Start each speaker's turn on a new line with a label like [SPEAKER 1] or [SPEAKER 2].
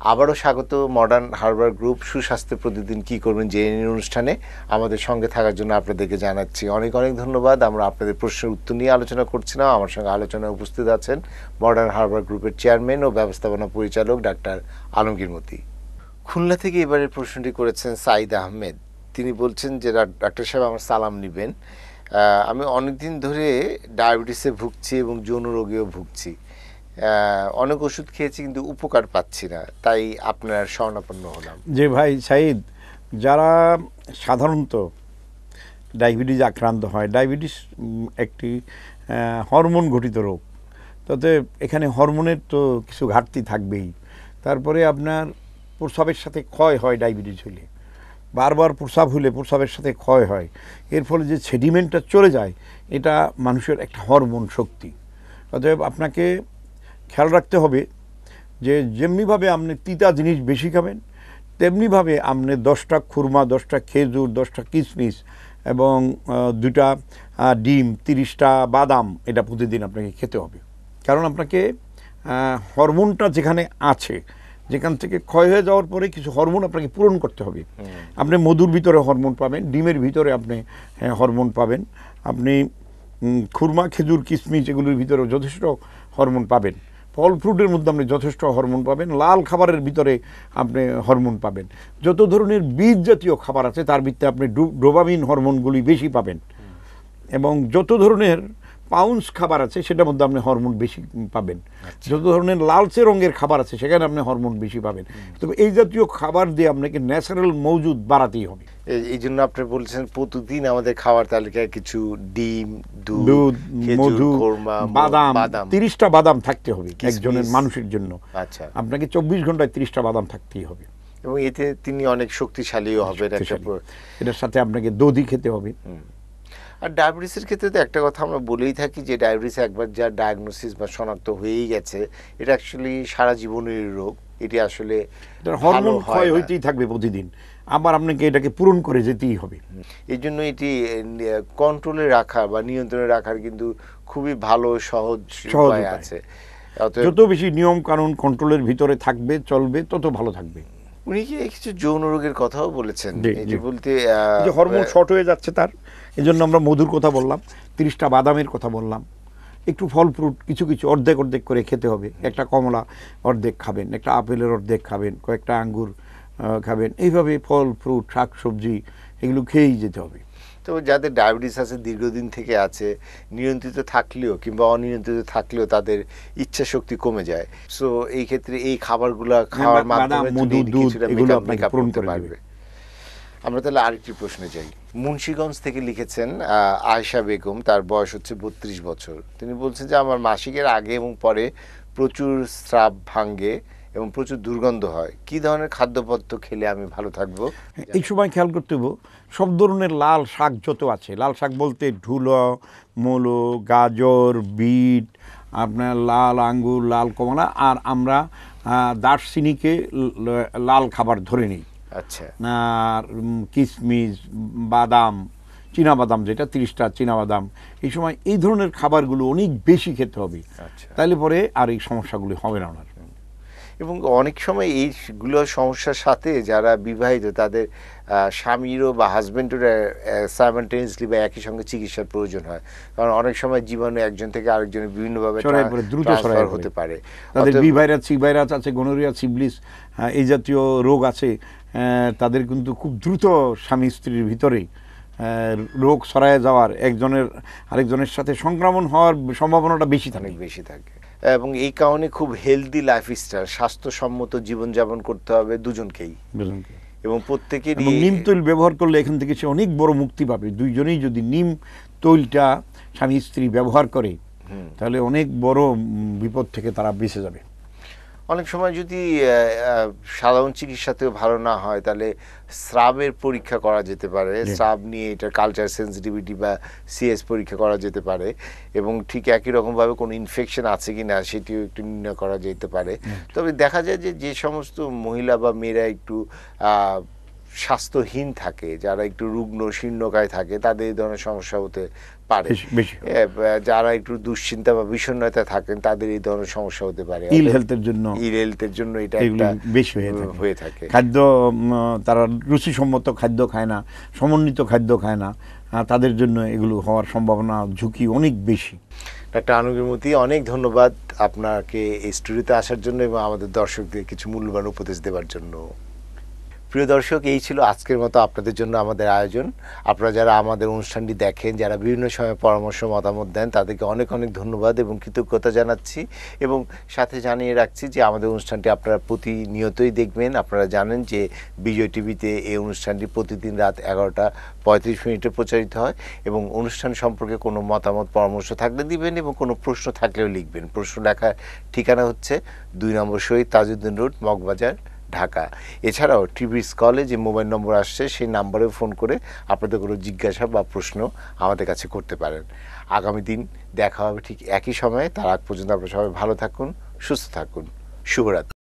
[SPEAKER 1] আবারও স্বাগত modern Harbour group সুস্বাস্থ্য প্রতিদিন কি করবেন জেনে অনুষ্ঠানে আমাদের সঙ্গে থাকার জন্য আপনাদেরকে জানাচ্ছি অনেক অনেক ধন্যবাদ। আমরা আপনাদের প্রশ্নের উত্তর নিয়ে আলোচনা করছিলাম। আমার সঙ্গে আলোচনায় উপস্থিত আছেন মডার্ন হারবার গ্রুপের চেয়ারম্যান ও ব্যবস্থাপনা পরিচালক ডাক্তার আলমগীর মতি। খুলনা থেকে এবারের প্রশ্নটি করেছেন সাইদ আহমেদ। তিনি বলছেন যে ডাক্তার সাহেব আমার সালাম নেবেন, আমি অনেকদিন ধরে ডায়াবেটিসে ভুগছি এবং যৌন রোগেও ভুগছি, অনেক ওষুধ খেয়েছি কিন্তু উপকার পাচ্ছি না, তাই আপনার শরণাপন্ন হলাম।
[SPEAKER 2] যে ভাই সাইদ, যারা সাধারণত ডায়াবেটিস আক্রান্ত হয়, ডায়াবেটিস একটি হরমোন ঘটিত রোগ, তাতে এখানে হরমোনের তো কিছু ঘাটতি থাকবেই। তারপরে আপনার প্রস্রাবের সাথে ক্ষয় হয়, ডায়াবেটিস হলে বারবার প্রস্রাব হলে প্রস্রাবের সাথে ক্ষয় হয়, এর ফলে যে সেডিমেন্টটা চলে যায় এটা মানুষের একটা হরমোন শক্তি। অতএব আপনাকে খেয়াল রাখতে হবে যে যেমনিভাবে আপনি তিতা জিনিস বেশি খাবেন তেমনিভাবে আপনি 10টা খুরমা, 10টা খেজুর, 10টা কিশমিশ এবং 2টা ডিম, 30টা বাদাম এটা প্রতিদিন আপনাকে খেতে হবে। কারণ আপনাকে হরমোনটা যেখানে আছে, যেখান থেকে ক্ষয় হয়ে যাওয়ার পরে কিছু হরমোন আপনাকে পূরণ করতে হবে। আপনি মধুর ভিতরে হরমোন পাবেন, ডিমের ভিতরে আপনি হরমোন পাবেন, আপনি খুরমা, খেজুর, কিশমিশ এগুলোর ভিতরে যথেষ্ট হরমোন পাবেন, ফল ফ্রুটের মধ্যে আপনি যথেষ্ট হরমোন পাবেন, লাল খাবারের ভিতরে আপনি হরমোন পাবেন, যত ধরনের বীজ জাতীয় খাবার আছে তার ভিতরে আপনি ডোপামিন হরমোনগুলি বেশি পাবেন, এবং যত ধরনের পাউন্স খাবার আছে সেটার মধ্যে আপনি হরমোন বেশি পাবেন, যত ধরনের লালচে রঙের খাবার আছে সেখানে আপনি হরমোন বেশি পাবেন। তবে এই জাতীয় খাবার দিয়ে আপনাকে ন্যাচারাল মজুদ বাড়াতেই হবে।
[SPEAKER 1] এই জন্য আপনি বলছেন প্রতিদিন আমাদের খাবার তালিকায় কিছু ডিম,
[SPEAKER 2] দুধ, মধু, বাদাম, 30টা বাদাম থাকতে হবে একজনের মানুষের জন্য।
[SPEAKER 1] আচ্ছা,
[SPEAKER 2] আপনাকে 24 ঘন্টায় 30টা বাদাম থাকতেই হবে,
[SPEAKER 1] এবং এতে তিনি অনেক শক্তিশালীও হবে।
[SPEAKER 2] এটার সাথে আপনাকে দধি খেতে হবে।
[SPEAKER 1] আর ডায়াবেটিসের ক্ষেত্রে তো একটা কথা আমরা বলেই থাকি যে ডায়াবেটিস একবার যা ডায়াগনোসিস বা শনাক্ত হয়েই গেছে এটা অ্যাকচুয়ালি সারা জীবনের রোগ, এটি আসলে
[SPEAKER 2] হরমোন ক্ষয় হইতেই থাকবে প্রতিদিন, আবার আপনাকে এটাকে পূরণ করে যেতেই হবে।
[SPEAKER 1] এই জন্য এটি কন্ট্রোলে রাখা বা নিয়ন্ত্রণে রাখার কিন্তু খুবই ভালো সহজ উপায় আছে।
[SPEAKER 2] যত বেশি নিয়ম কানুন কন্ট্রোলের ভিতরে থাকবে, চলবে, তত ভালো থাকবে।
[SPEAKER 1] উনি কি কিছু যৌন রোগের কথাও বলেছেন, এটি বলতে
[SPEAKER 2] হরমোন শর্ট হয়ে যাচ্ছে তার, এই জন্য আমরা মধুর কথা বললাম, 30টা বাদামের কথা বললাম, একটু ফল ফ্রুট কিছু কিছু অর্ধেক অর্ধেক করে খেতে হবে। একটা কমলা অর্ধেক খাবেন, একটা আপেলের অর্ধেক খাবেন, কয়েকটা আঙ্গুর খাবেন, এইভাবে ফল ফ্রুট শাক সবজি এগুলো খেয়েই যেতে হবে।
[SPEAKER 1] তো যাদের ডায়াবেটিস আছে দীর্ঘদিন থেকে আছে, নিয়ন্ত্রিত থাকলেও কিংবা অনিয়ন্ত্রিত থাকলেও তাদের ইচ্ছা শক্তি কমে যায়, সো এই ক্ষেত্রে এই খাবারগুলো খাওয়ার মাধ্যমে
[SPEAKER 2] মধু, দুধ এগুলো আপনাকে পূরণ করতে পারবে।
[SPEAKER 1] আমরা তাহলে আরেকটি প্রশ্নে যাই। মুন্সিগঞ্জ থেকে লিখেছেন আয়েশা বেগম, তার বয়স হচ্ছে 32 বছর। তিনি বলছেন যে আমার মাসিকের আগে এবং পরে প্রচুর স্রাব ভাঙ্গে এবং প্রচুর দুর্গন্ধ হয়, কি ধরনের খাদ্যপদার্থ খেলে আমি ভালো থাকবো?
[SPEAKER 2] এই সময় খেয়াল করতে হবে সব ধরনের লাল শাক যত আছে, লাল শাক বলতে ঢুলো, মূলো, গাজর, বিট, আপনার লাল আঙ্গুর, লাল কমলা, আর আমরা দারচিনিকে লাল খাবার ধরে নিই।
[SPEAKER 1] আচ্ছা,
[SPEAKER 2] আর কিশমিশ, বাদাম, চীনাবাদাম, যেটা 30টা চীনাবাদাম, এই সময় এই ধরনের খাবারগুলো অনেক বেশি খেতে হবে। তাহলে পরে আর এই সমস্যাগুলি হবে না ওনার।
[SPEAKER 1] এবং অনেক সময় এইগুলো সমস্যার সাথে যারা বিবাহিত তাদের স্বামীরও বা হাজবেন্ডের সাইমালটেনিয়াসলি বা একই সঙ্গে চিকিৎসার প্রয়োজন হয়, কারণ অনেক সময় জীবাণু একজন থেকে আরেকজনের বিভিন্নভাবে
[SPEAKER 2] দ্রুত ছড়ায়
[SPEAKER 1] হতে পারে।
[SPEAKER 2] তাদের বি ভাইরাস, সি ভাইরাস আছে, গনোরিয়া, সিফিলিস এই জাতীয় রোগ আছে, তাদের কিন্তু খুব দ্রুত স্বামী স্ত্রীর ভিতরে রোগ ছড়ায় যাওয়ার, একজনের আরেকজনের সাথে সংক্রমণ হওয়ার সম্ভাবনাটা বেশি
[SPEAKER 1] থাকে। এবং এই কারণে খুব হেলদি লাইফস্টাইল, স্বাস্থ্যসম্মত জীবনযাপন করতে হবে দুজনকেই, এবং প্রত্যেকেরই
[SPEAKER 2] নিম তৈল ব্যবহার করলে এখান থেকে সে অনেক বড় মুক্তি পাবে। দুইজনেই যদি নিম তৈলটা স্বামী স্ত্রী ব্যবহার করে তাহলে অনেক বড় বিপদ থেকে তারা বেঁচে যাবে।
[SPEAKER 1] অনেক সময় যদি সাধারণ চিকিৎসাতেও ভালো না হয় তাহলে স্রাবের পরীক্ষা করা যেতে পারে, স্রাব নিয়ে এটা কালচার সেন্সিটিভিটি বা সিএস পরীক্ষা করা যেতে পারে, এবং ঠিক একই রকমভাবে কোনো ইনফেকশন আছে কি না সেটিও একটু নির্ণয় করা যেতে পারে। তবে দেখা যায় যে যে সমস্ত মহিলা বা মেয়েরা একটু স্বাস্থ্যহীন থাকে, যারা একটু রুগ্ন শীর্ণকায় থাকে, তাদের এই ধরনের সমস্যা হতে পারে।
[SPEAKER 2] বেশি
[SPEAKER 1] যারা একটু দুশ্চিন্তা বা বিষণ্ণতা থাকেন, তাদের এই ধরনের সমস্যা হতে পারে।
[SPEAKER 2] ইল হেলথের জন্য
[SPEAKER 1] ইল হেলথের জন্য এটা
[SPEAKER 2] এগুলো
[SPEAKER 1] একটা
[SPEAKER 2] বেশি হয়ে থাকে। খাদ্য তারা রুচিসম্মত খাদ্য খায় না, সমন্বিত খাদ্য খায় না, তাদের জন্য এগুলো হওয়ার সম্ভাবনা ঝুঁকি অনেক বেশি।
[SPEAKER 1] ডাক্তার আনোয়ার মতি, অনেক ধন্যবাদ আপনাকে এই স্টুডিওতে আসার জন্য এবং আমাদের দর্শকদের কিছু মূল্যবান উপদেশ দেওয়ার জন্য। প্রিয় দর্শক, এই ছিল আজকের মতো আপনাদের জন্য আমাদের আয়োজন। আপনারা যারা আমাদের অনুষ্ঠানটি দেখেন, যারা বিভিন্ন সময় পরামর্শ মতামত দেন, তাদেরকে অনেক অনেক ধন্যবাদ এবং কৃতজ্ঞতা জানাচ্ছি। এবং সাথে জানিয়ে রাখছি যে আমাদের অনুষ্ঠানটি আপনারা প্রতিনিয়তই দেখবেন। আপনারা জানেন যে বিজয় টিভিতে এই অনুষ্ঠানটি প্রতিদিন রাত 11:35 প্রচারিত হয় এবং অনুষ্ঠান সম্পর্কে কোনো মতামত পরামর্শ থাকলে দিবেন এবং কোনো প্রশ্ন থাকলেও লিখবেন। প্রশ্ন লেখার ঠিকানা হচ্ছে 2 নম্বর শহীদ তাজউদ্দিন রোড, মগবাজার, ঢাকা। এছাড়াও টিভি স্কলে যে মোবাইল নম্বর আসছে সেই নাম্বারে ফোন করে আপনাদের কোনো জিজ্ঞাসা বা প্রশ্ন আমাদের কাছে করতে পারেন। আগামী দিন দেখা হবে ঠিক একই সময়ে। তার আগ পর্যন্ত আপনারা সবাই ভালো থাকুন, সুস্থ থাকুন। শুভরাত্রি।